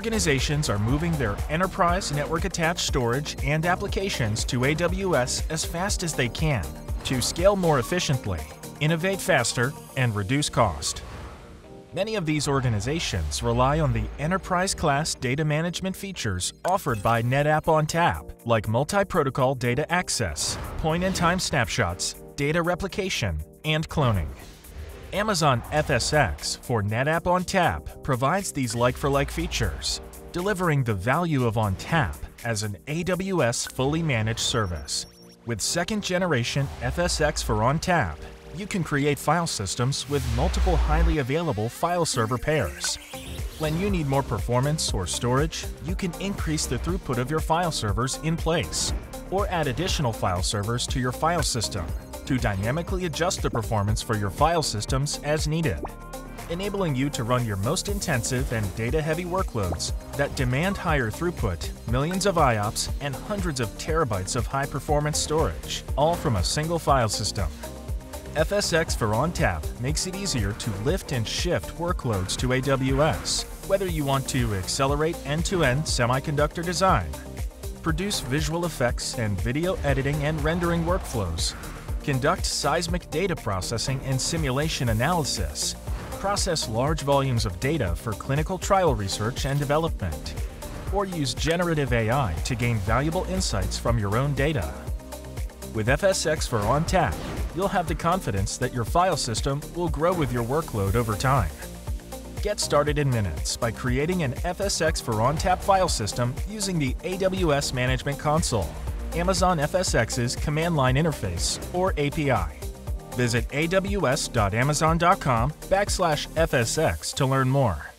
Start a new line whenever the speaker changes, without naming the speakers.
Organizations are moving their enterprise network-attached storage and applications to AWS as fast as they can to scale more efficiently, innovate faster, and reduce cost. Many of these organizations rely on the enterprise-class data management features offered by NetApp ONTAP, like multi-protocol data access, point-in-time snapshots, data replication, and cloning. Amazon FSx for NetApp ONTAP provides these like-for-like features, delivering the value of ONTAP as an AWS fully managed service. With second-generation FSx for ONTAP, you can create file systems with multiple highly available file server pairs. When you need more performance or storage, you can increase the throughput of your file servers in place, or add additional file servers to your file system to dynamically adjust the performance for your file systems as needed, enabling you to run your most intensive and data-heavy workloads that demand higher throughput, millions of IOPS, and hundreds of terabytes of high-performance storage, all from a single file system. FSx for ONTAP makes it easier to lift and shift workloads to AWS, whether you want to accelerate end-to-end semiconductor design, produce visual effects and video editing and rendering workflows, conduct seismic data processing and simulation analysis, process large volumes of data for clinical trial research and development, or use generative AI to gain valuable insights from your own data. With FSx for ONTAP, you'll have the confidence that your file system will grow with your workload over time. Get started in minutes by creating an FSx for ONTAP file system using the AWS Management Console, Amazon FSx's command line interface, or API. Visit aws.amazon.com/FSx to learn more.